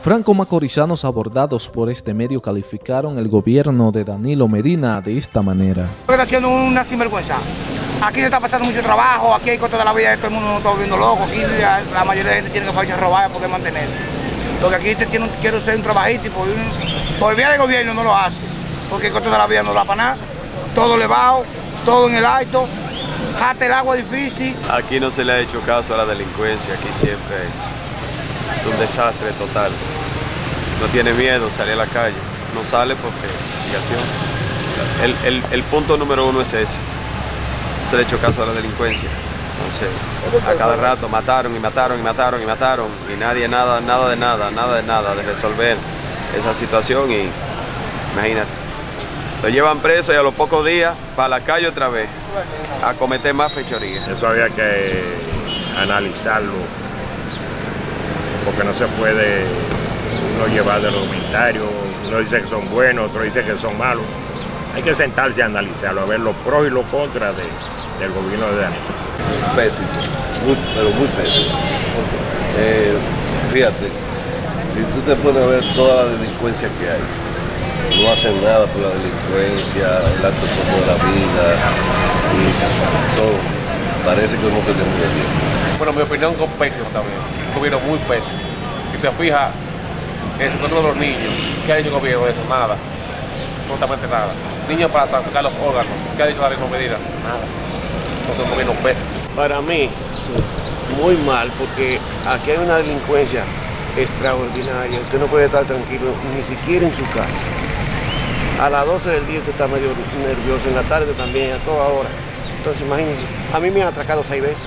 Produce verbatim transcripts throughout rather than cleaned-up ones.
Franco-macorizanos abordados por este medio calificaron el gobierno de Danilo Medina de esta manera. Está haciendo una sinvergüenza. Aquí se está pasando mucho trabajo, aquí hay cosas de la vida, todo el mundo nos está volviendo loco, aquí la, la mayoría de la gente tiene que irse a robar para poder mantenerse. Porque aquí te tiene, quiero ser un trabajito y por, por vía de gobierno no lo hace, porque el costo de la vida no da para nada, todo elevado, todo en el alto, hasta el agua difícil. Aquí no se le ha hecho caso a la delincuencia, aquí siempre es un desastre total. No tiene miedo salir a la calle, no sale porque obligación. El, el, el punto número uno es ese, no se le ha hecho caso a la delincuencia. Entonces, a cada rato mataron y mataron y mataron y mataron y nadie nada, nada de nada, nada de nada de resolver esa situación y imagínate, lo llevan preso y a los pocos días para la calle otra vez a cometer más fechorías. Eso había que analizarlo porque no se puede uno llevar de los comentarios, uno dice que son buenos, otro dice que son malos. Hay que sentarse a analizarlo, a ver los pros y los contras de, del gobierno de Danilo. Pésimo, muy, pero muy pésimo. Eh, fíjate, si tú te pones a ver toda la delincuencia que hay, no hacen nada por la delincuencia, el alto costo de la vida y todo. Parece que no tenemos tiempo. Bueno, mi opinión es pésimo también, un gobierno muy pésimo. Si te fijas, en el sector de los niños, ¿qué ha dicho el gobierno de eso? Nada, absolutamente nada. Niños para traficar los órganos, ¿qué ha dicho la Medina? Nada. Entonces un gobierno pésimo. Para mí, muy mal, porque aquí hay una delincuencia extraordinaria. Usted no puede estar tranquilo ni siquiera en su casa. A las doce del día usted está medio nervioso, en la tarde también, a toda hora. Entonces imagínense, a mí me han atracado seis veces.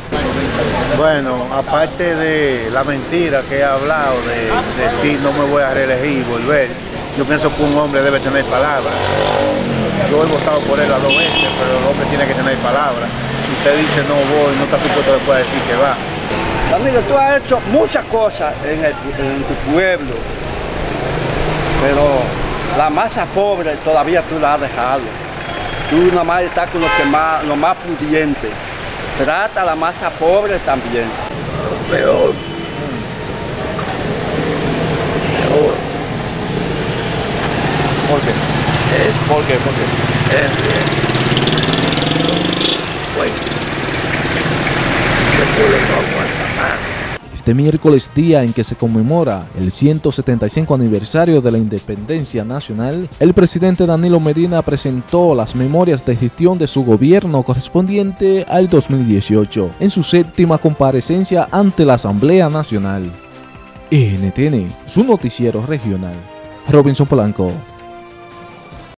Bueno, aparte de la mentira que he hablado, de decir no me voy a reelegir y volver, yo pienso que un hombre debe tener palabra. Yo he votado por él a dos veces, pero el hombre tiene que tener palabra. Si usted dice no voy, no está supuesto que pueda decir que va. Danilo, tú has hecho muchas cosas en, el, en tu pueblo, pero la masa pobre todavía tú la has dejado. Tú nada más estás con los que más, los más pudientes. Trata a la masa pobre también. Peor. Peor. ¿Por qué? Eh, ¿Por qué? ¿Por qué? Eh, bueno, después no aguanta más. Este miércoles, día en que se conmemora el ciento setenta y cinco aniversario de la independencia nacional, el presidente Danilo Medina presentó las memorias de gestión de su gobierno correspondiente al dos mil dieciocho en su séptima comparecencia ante la Asamblea Nacional. N T N, su noticiero regional. Robinson Polanco.